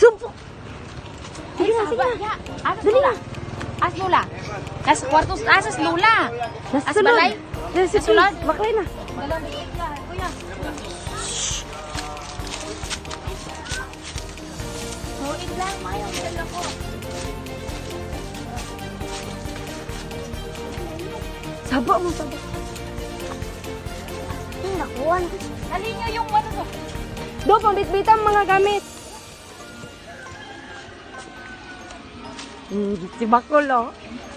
Sumpok. Sige na, sige na. Asas Lula. As Lula. Nasa kwarto, asas Lula. As balay. Nasa sulod. Maklay na. Kuya. Huwag lang, Maya. Dala ko. Saba mo, saba. Nakuha na. Halin niyo yung ano to. Do, pambit-bitan mga gamit. Si Bakol, oh.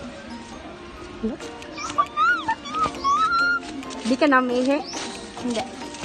Di ka namihi? Hindi.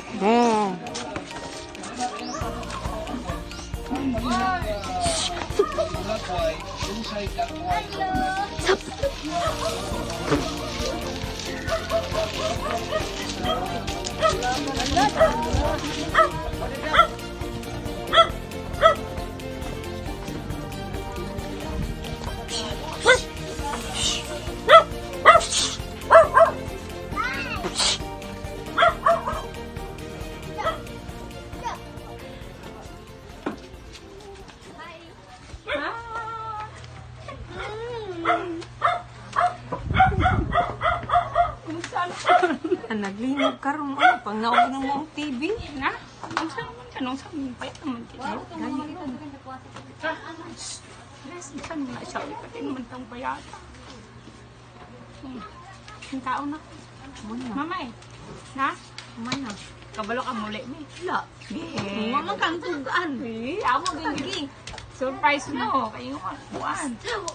Naglinog ka rin mo. Pang naog na mo ang TV. Na? Ang saan naman ka? Ang saan payat naman kita? Saan na siya? Pati naman tang payat. Ang tao na. Mamay. Na? Mana? Kabalo ka muli mo. Wala. Mamang kang tugaan. Amo din. Surprise no. Kayo ka. Buwan.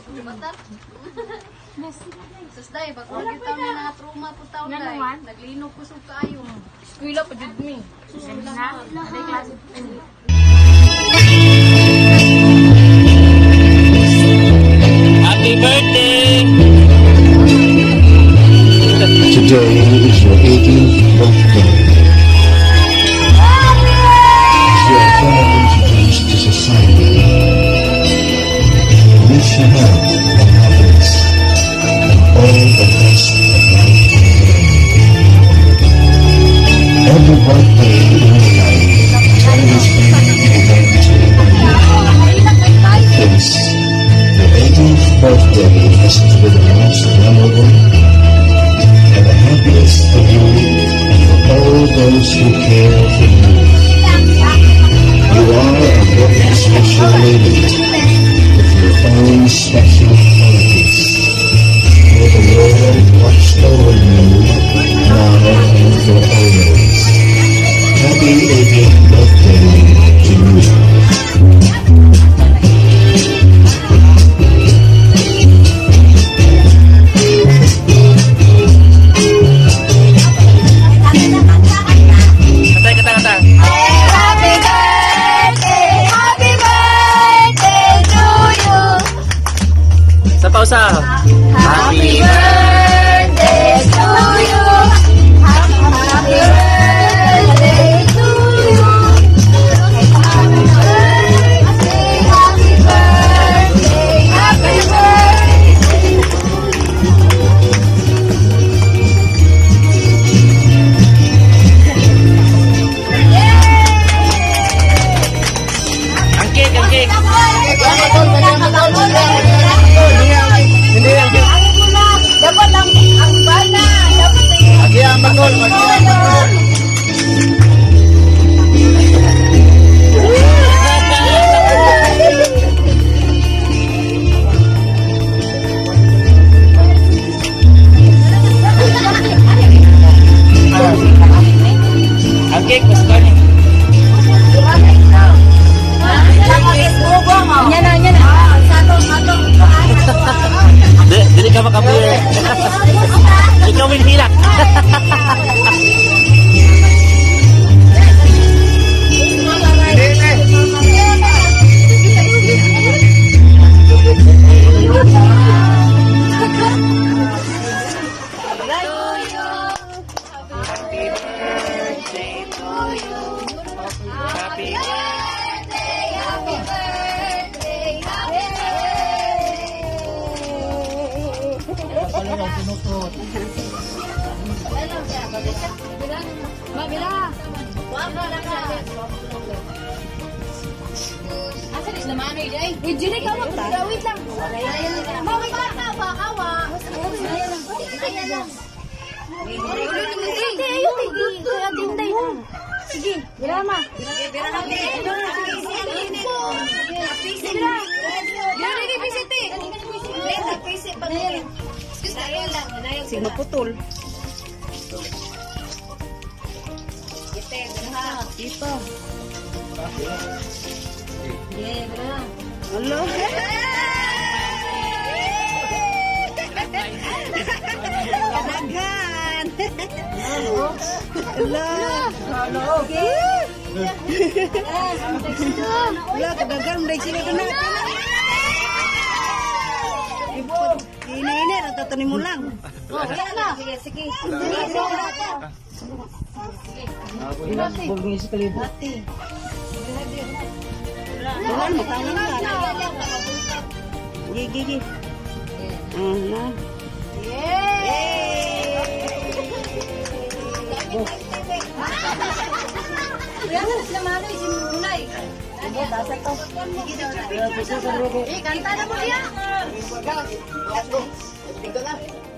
Sus day, bak kita may mga trauma po taon Nga day. naman? Naglinog ko sa kayo. Eskwela pa jud mi. Na? Aday klase. Happy birthday! Today is your 18th birthday. As you are finally introduced to society, we wish you health and happiness and all the best of life can bring. Every birthday in your life has always been an event to remember. This, your 18th birthday has to be the most memorable and the happiest for you and for all those who care for you. You are a very special lady with your own special qualities. May the Lord watch over you now and for always. Happy 18th birthday to you. Kata. Sa pausa. Happy birthday to you. Happy birthday to you. Happy birthday, happy birthday, happy Ang cake, ang cake. Hindi ang dapat ang bana dapat Lagi ang magol, ang cake, gusto ko niya. Dili ka makabir. Ikaw minhilak. Bila. Uy, Jiri, kawa. Wait lang. Mami, baka, bakawa. Hindi, ayun. Kaya tinday. Sige, birama. Sige, maputol. Dito. Hello. Kadaghan. Hello. Hello, kadaghan. May sila ka na. Ini, natatanim mo lang. Sige, sige. Bukan, matangan ka. Gigi. Na. Kanta na mo dia.